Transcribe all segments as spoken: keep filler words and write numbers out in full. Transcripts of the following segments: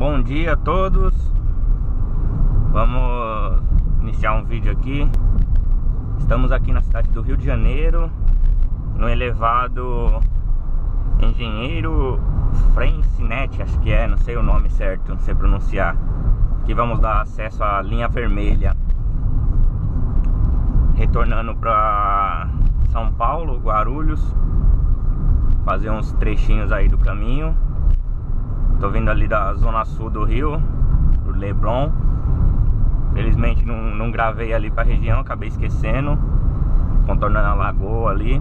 Bom dia a todos. Vamos iniciar um vídeo aqui. Estamos aqui na cidade do Rio de Janeiro, no elevado Engenheiro Francinetti, acho que é, não sei o nome certo, não sei pronunciar. Aqui vamos dar acesso à linha vermelha, retornando para São Paulo, Guarulhos. Fazer uns trechinhos aí do caminho. Tô vindo ali da zona sul do Rio, do Leblon. Felizmente não, não gravei ali pra região, acabei esquecendo. Contornando a lagoa ali.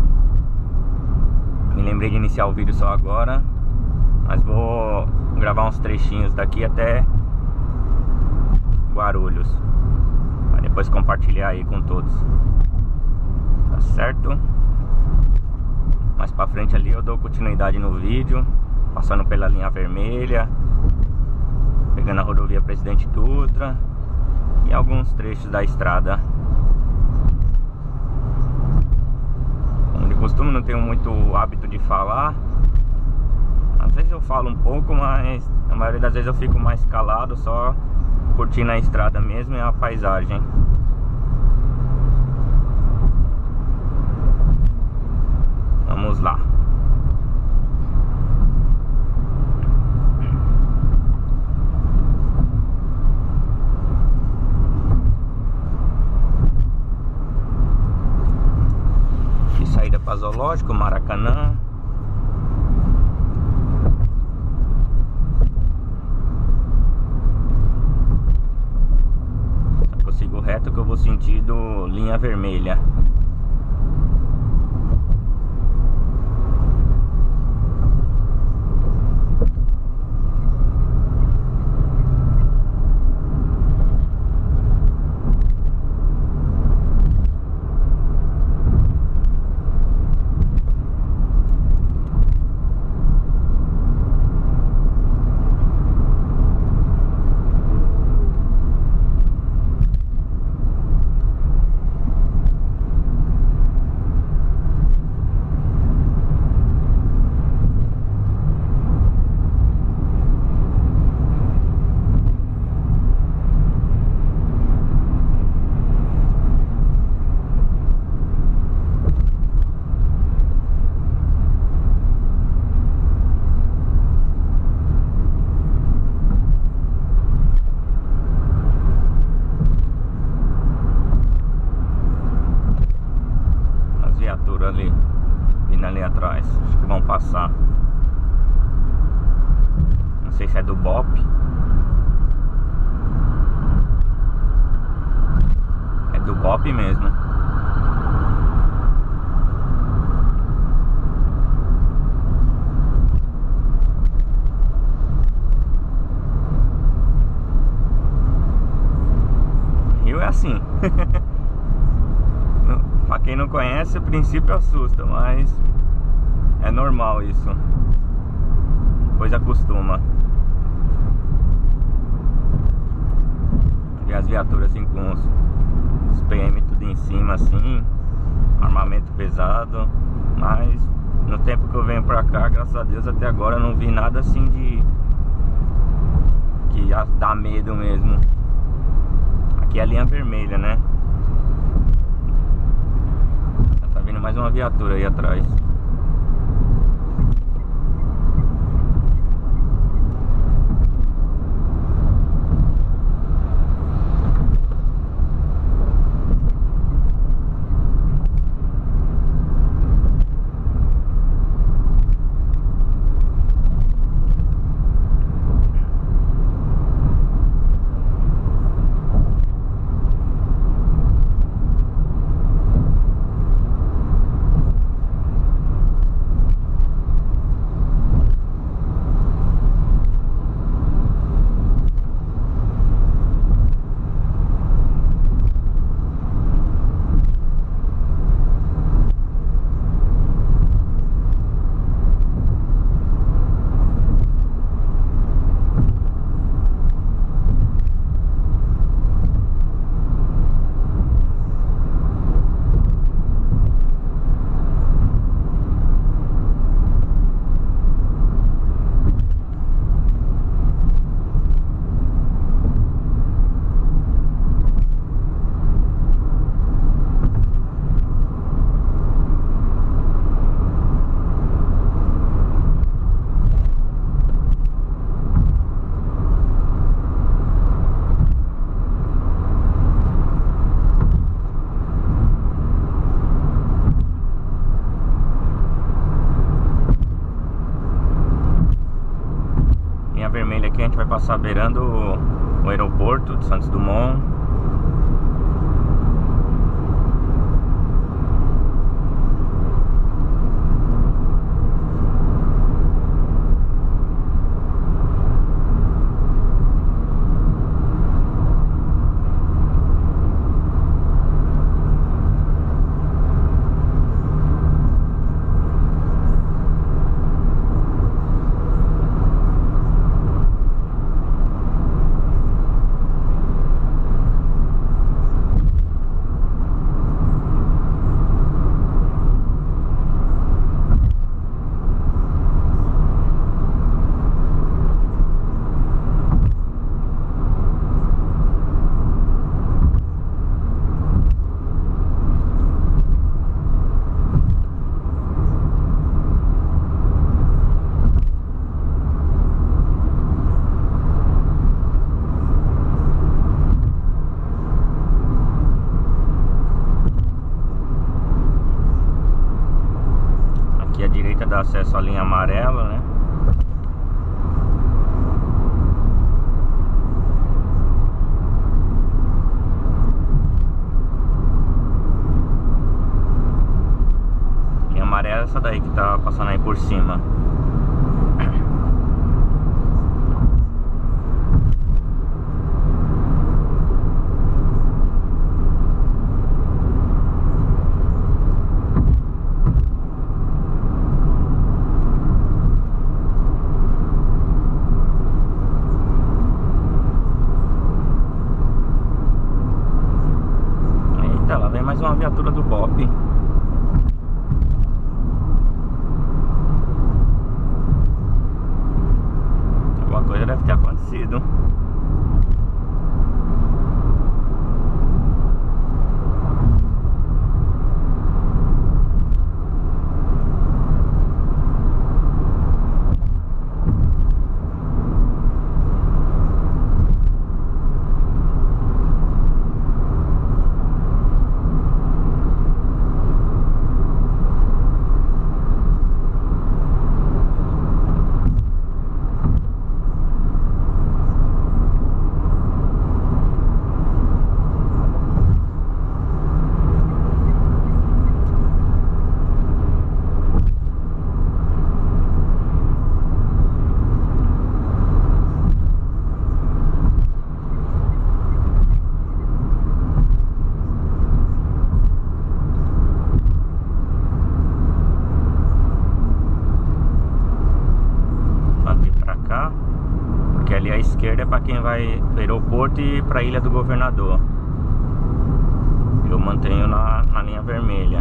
Me lembrei de iniciar o vídeo só agora. Mas vou gravar uns trechinhos daqui até Guarulhos, pra depois compartilhar aí com todos. Tá certo? Mais pra frente ali eu dou continuidade no vídeo, passando pela linha vermelha, pegando a rodovia Presidente Dutra e alguns trechos da estrada. Como de costume, não tenho muito hábito de falar. Às vezes eu falo um pouco, mas a maioria das vezes eu fico mais calado, só curtindo a estrada mesmo e a paisagem. Vamos lá. E saída para Zoológico, Maracanã. Só que eu sigo reto que eu vou sentido linha vermelha. Ali, vindo ali atrás, acho que vão passar. Não sei se é do B O P. É do B O P mesmo. Rio é assim. Pra quem não conhece, o princípio assusta, mas é normal isso. Depois acostuma. E as viaturas assim com os, os P M tudo em cima assim, armamento pesado. Mas no tempo que eu venho pra cá, graças a Deus, até agora eu não vi nada assim de que dá medo mesmo. Aqui é a linha vermelha, né? Mais uma viatura aí atrás. vermelha aqui, a gente vai passar beirando o, o aeroporto de Santos Dumont. Dá acesso à linha amarela, né? Linha amarela é essa daí que tá passando aí por cima. Mais uma viatura do B O P. Alguma coisa deve ter acontecido. Porque ali à esquerda é para quem vai para o aeroporto e para a Ilha do Governador. Eu mantenho na, na linha vermelha.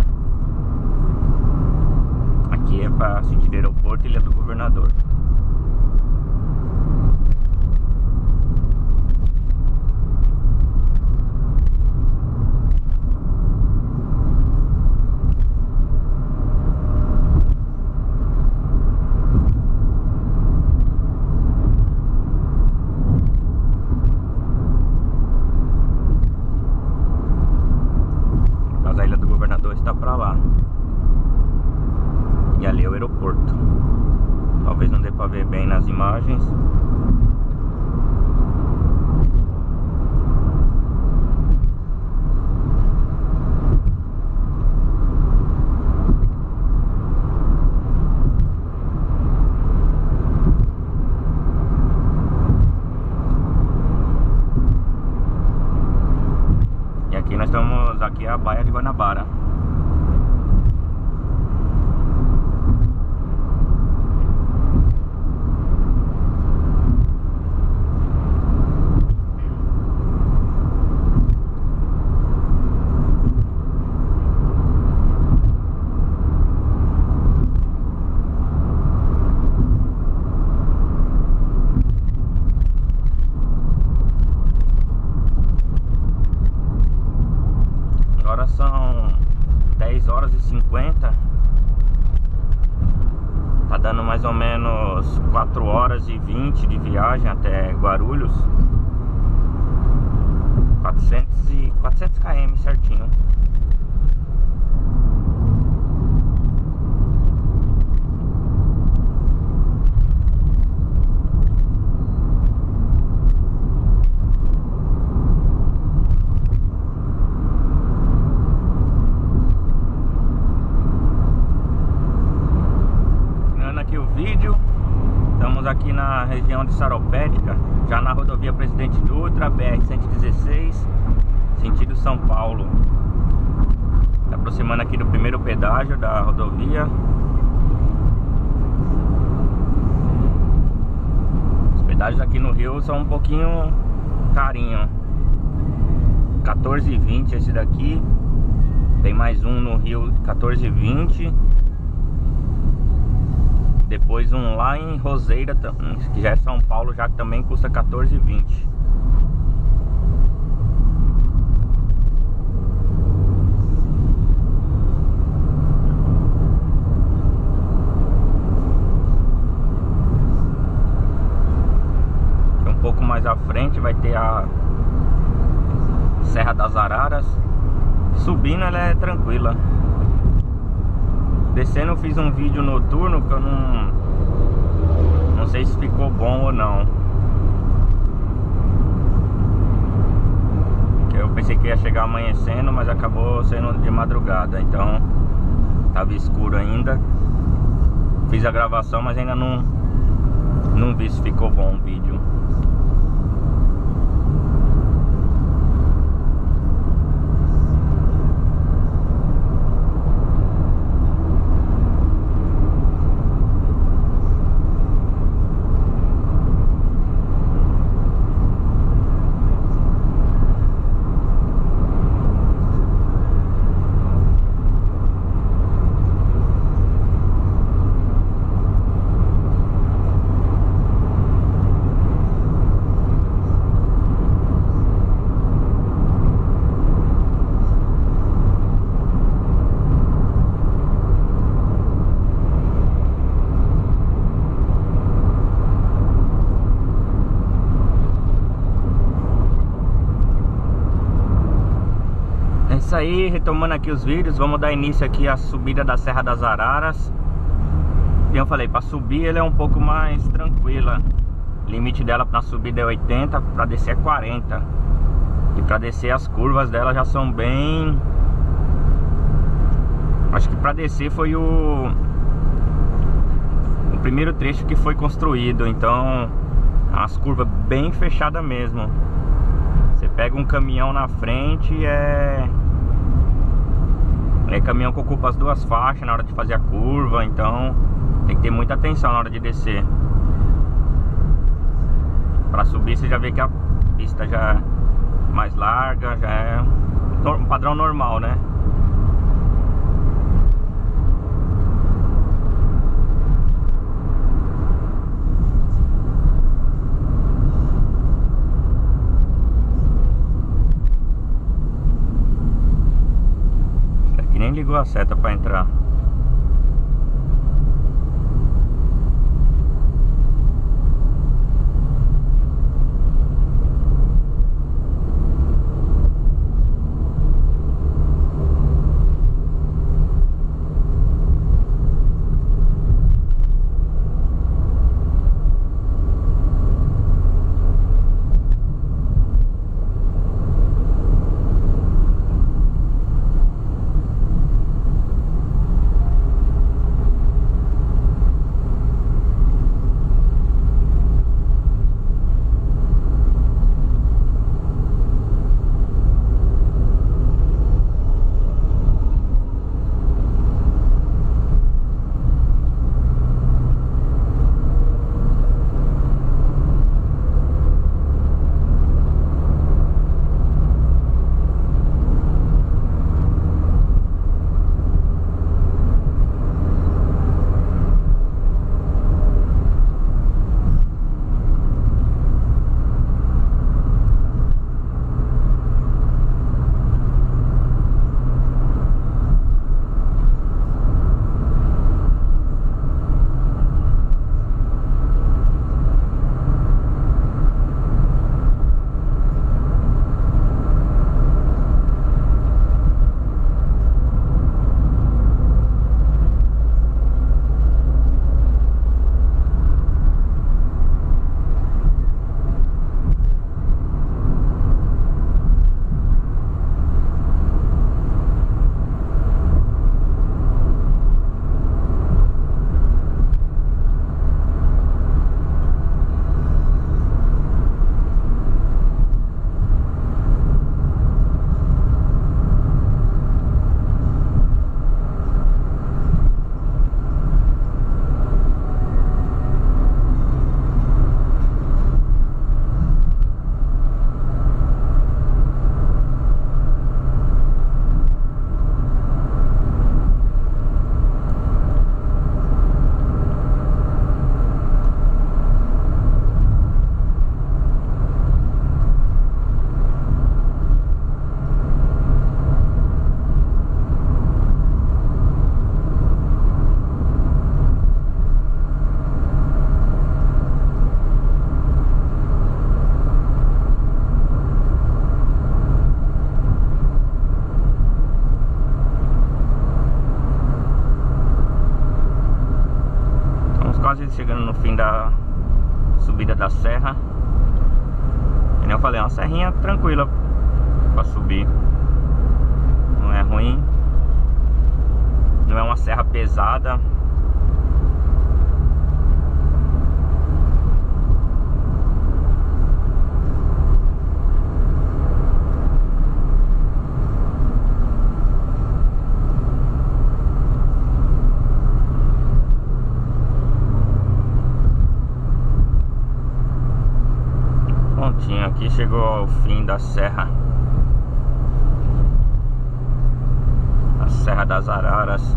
Aqui é para sentido aeroporto e Ilha do Governador. A Ilha do Governador está para lá. E ali é o aeroporto. Talvez não dê para ver bem nas imagens. E aqui nós estamos, aqui é a Baía de Guanabara. Agora são dez horas e cinquenta. Tá dando mais ou menos quatro horas e vinte de viagem até Guarulhos. quatrocentos quilômetros certinho. agora. Já na rodovia Presidente Dutra, B R cento e dezesseis, sentido São Paulo. Tá aproximando aqui do primeiro pedágio da rodovia. Os pedágios aqui no Rio são um pouquinho carinho. quatorze e vinte esse daqui. Tem mais um no Rio, quatorze e vinte. Depois um lá em Roseira, que já é São Paulo, já que também custa quatorze e vinte. Um pouco mais à frente vai ter a Serra das Araras. Subindo ela é tranquila. Descendo eu fiz um vídeo noturno que eu não Não sei se ficou bom ou não. Eu pensei que ia chegar amanhecendo, mas acabou sendo de madrugada. Então tava escuro ainda. Fiz a gravação, mas ainda não Não vi se ficou bom o vídeo. Isso aí, retomando aqui os vídeos, vamos dar início aqui à subida da Serra das Araras. E eu falei, para subir ele é um pouco mais tranquila. O limite dela na subida é oitenta, para descer é quarenta. E para descer as curvas dela já são bem... Acho que para descer foi o... o primeiro trecho que foi construído. Então, as curvas bem fechadas mesmo. Você pega um caminhão na frente e é... É caminhão que ocupa as duas faixas na hora de fazer a curva, então tem que ter muita atenção na hora de descer. Para subir você já vê que a pista já é mais larga, já é um padrão normal, né? Nem ligou a seta para entrar. fim da subida da serra. Como eu falei, é uma serrinha tranquila pra subir. Não é ruim. Não é uma serra pesada. Prontinho, aqui chegou ao fim da serra. A Serra das Araras.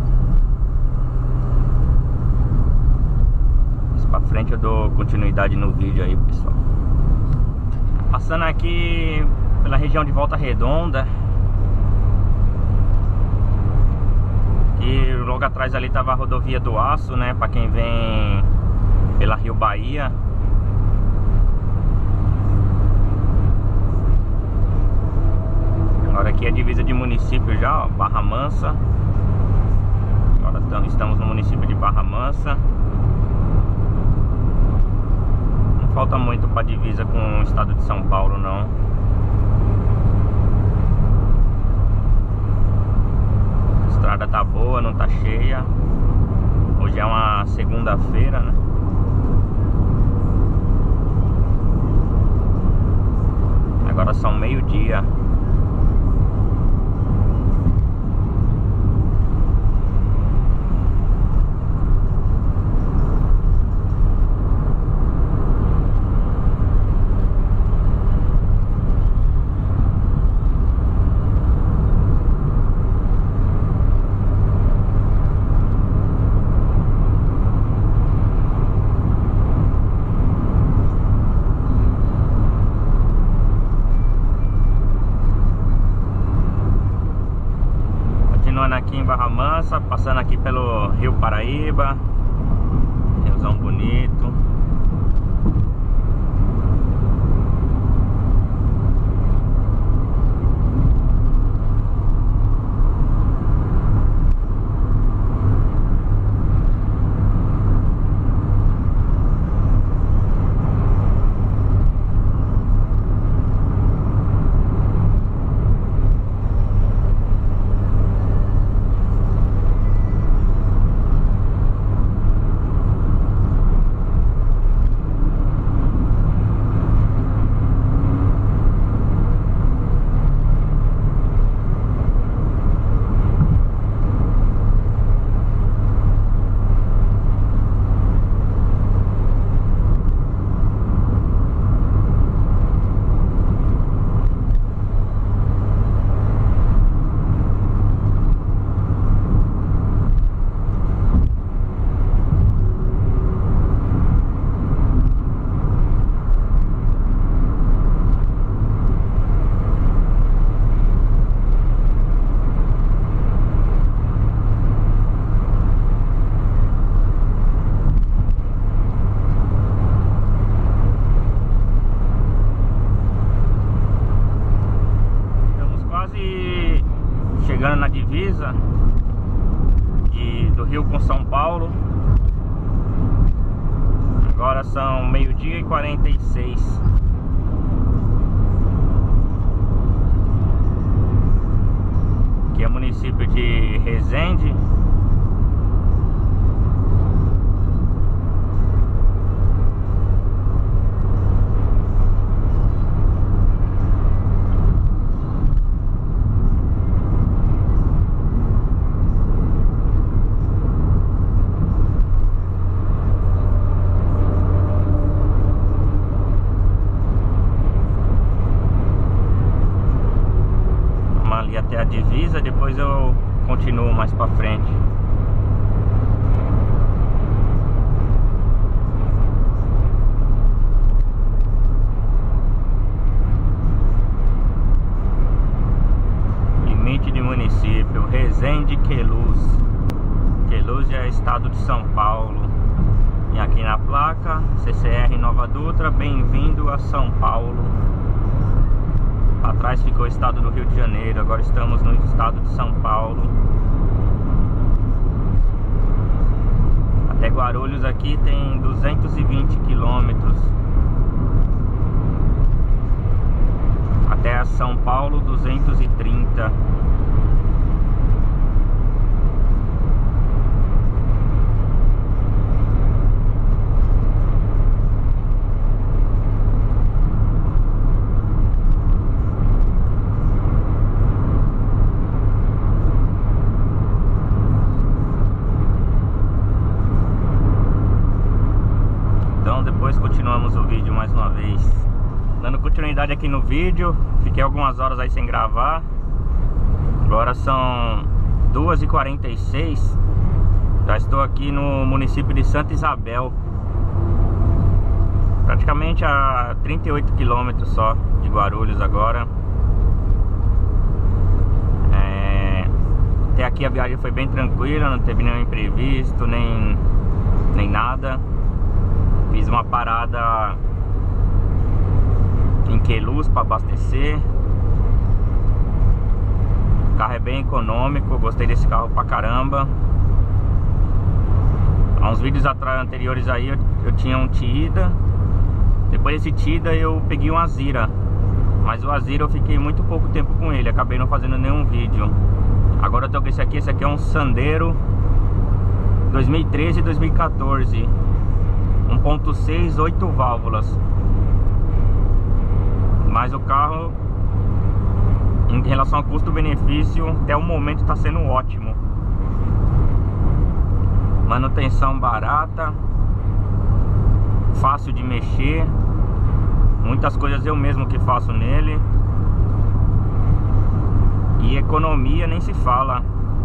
Mais pra frente eu dou continuidade no vídeo aí, pessoal. Passando aqui pela região de Volta Redonda. E logo atrás ali tava a rodovia do Aço, né? Pra quem vem pela Rio Bahia. Agora aqui é a divisa de município já, ó, Barra Mansa. Agora estamos no município de Barra Mansa. Não falta muito para divisa com o estado de São Paulo, não. A estrada tá boa, não tá cheia. Hoje é uma segunda-feira, né? Agora são meio-dia. Aqui em Barra Mansa, passando aqui pelo Rio Paraíba. Riozão bonito. Chegando na divisa de, do Rio com São Paulo. Agora são meio-dia e quarenta e seis. Aqui é o município de Resende. Até a divisa, depois eu continuo mais pra frente. Limite de município, Resende, Queluz. Queluz é estado de São Paulo. E aqui na placa, C C R Nova Dutra, bem-vindo a São Paulo. Atrás ficou o estado do Rio de Janeiro, agora estamos no estado de São Paulo. Até Guarulhos aqui tem duzentos e vinte quilômetros. Até São Paulo, duzentos e trinta. Continuamos o vídeo mais uma vez. Dando continuidade aqui no vídeo. Fiquei algumas horas aí sem gravar. Agora são duas e quarenta e seis. Já estou aqui no município de Santa Isabel, praticamente a trinta e oito quilômetros só de Guarulhos agora. é... Até aqui a viagem foi bem tranquila, não teve nenhum imprevisto, nem, nem nada. Fiz uma parada em Queluz para abastecer. O carro é bem econômico, gostei desse carro pra caramba. Há uns vídeos atrás, anteriores aí, eu, eu tinha um Tida. Depois desse Tida eu peguei um Azira, mas o Azira eu fiquei muito pouco tempo com ele, acabei não fazendo nenhum vídeo. Agora eu tô com esse aqui, esse aqui é um Sandero dois mil e treze e dois mil e quatorze, um ponto seis, oito válvulas. Mas o carro, em relação ao custo-benefício, até o momento está sendo ótimo. Manutenção barata, fácil de mexer, muitas coisas eu mesmo que faço nele. E economia nem se fala.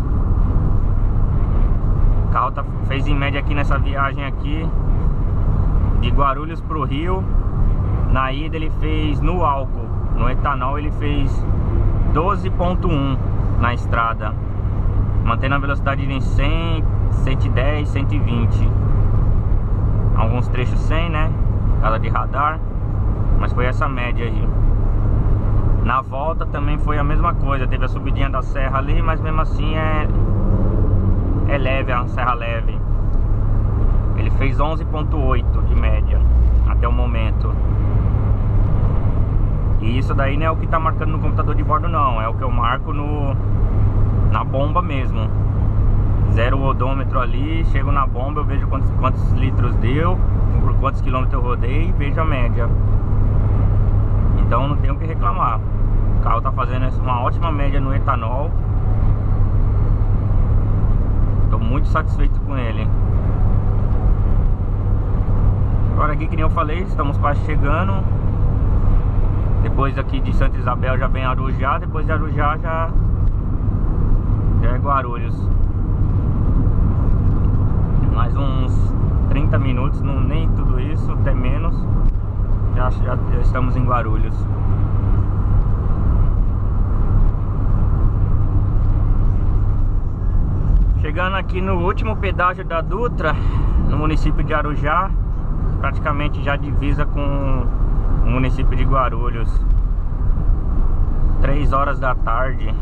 O carro tá, fez em média aqui nessa viagem aqui de Guarulhos pro Rio, na ida ele fez no álcool, no etanol ele fez doze ponto um na estrada, mantendo a velocidade em cem, cento e dez, cento e vinte. Alguns trechos cem, né, por causa de radar, mas foi essa média aí. Na volta também foi a mesma coisa, teve a subidinha da serra ali, mas mesmo assim é, é leve, é uma serra leve. Ele fez onze ponto oito de média até o momento. E isso daí não é o que tá marcando no computador de bordo não, é o que eu marco no na bomba mesmo. Zero o odômetro ali, chego na bomba, eu vejo quantos, quantos litros deu, por quantos quilômetros eu rodei e vejo a média. Então não tenho o que reclamar. O carro tá fazendo uma ótima média no etanol. Tô muito satisfeito com ele. Agora aqui, que nem eu falei, estamos quase chegando. Depois aqui de Santa Isabel já vem Arujá. Depois de Arujá já, já é Guarulhos. Mais uns trinta minutos, não, nem tudo isso, até menos. Já, já, já estamos em Guarulhos. Chegando aqui no último pedágio da Dutra, no município de Arujá. Praticamente já divisa com o município de Guarulhos. Três horas da tarde.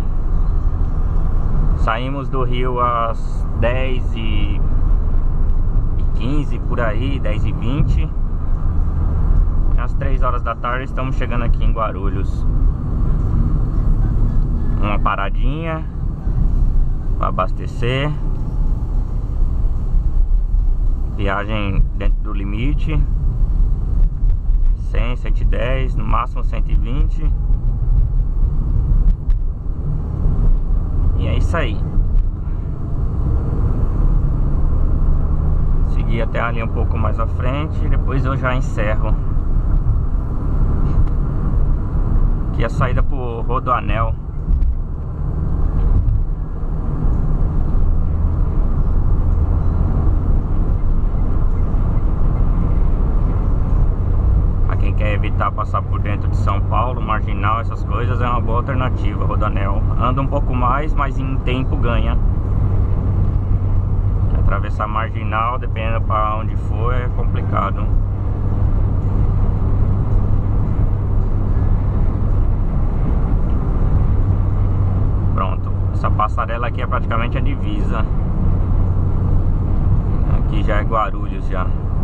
Saímos do Rio às dez e quinze por aí, dez e vinte. Às três horas da tarde estamos chegando aqui em Guarulhos. Uma paradinha para abastecer. Viagem dentro do limite, cem, cento e dez, no máximo cento e vinte. E é isso aí. Seguir até ali um pouco mais à frente e depois eu já encerro. Aqui é a saída pro Rodoanel. Quem quer evitar passar por dentro de São Paulo, Marginal, essas coisas, é uma boa alternativa. Rodoanel anda um pouco mais, mas em tempo ganha. Atravessar Marginal, dependendo para onde for, é complicado. Pronto, essa passarela aqui é praticamente a divisa. Aqui já é Guarulhos já.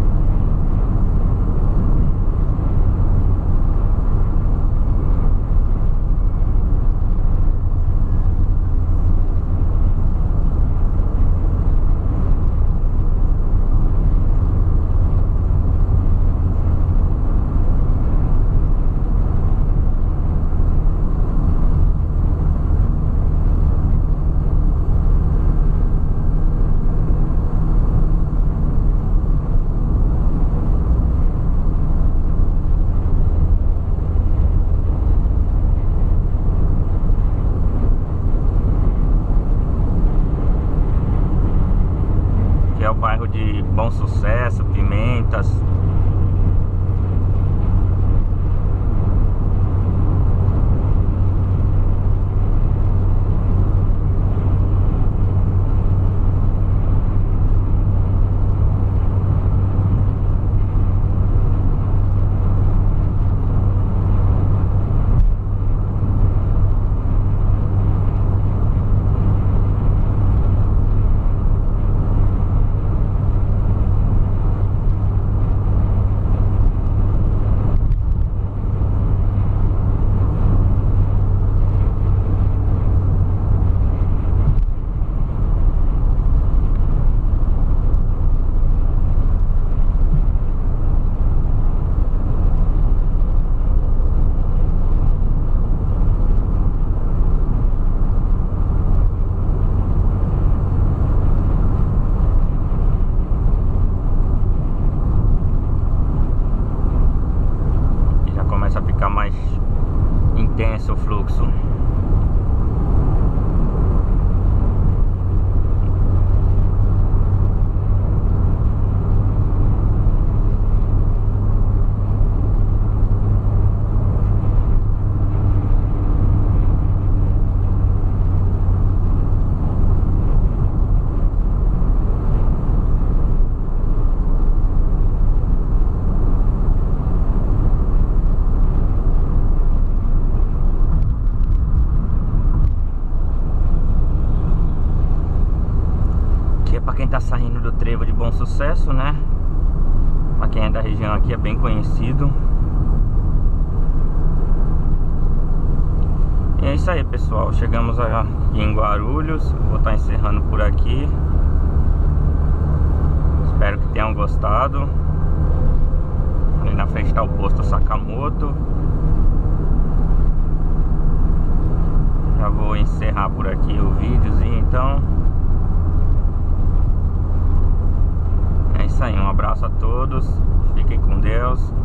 É o bairro de Bom Sucesso, Pimentas. Mais intenso o fluxo. Pra quem tá saindo do trevo de Bom Sucesso, né? Pra quem é da região aqui é bem conhecido. E é isso aí, pessoal. Chegamos aqui em Guarulhos. Vou estar encerrando por aqui. Espero que tenham gostado. Ali na frente tá o posto Sakamoto. Já vou encerrar por aqui o videozinho, então. É isso aí, um abraço a todos, fiquem com Deus.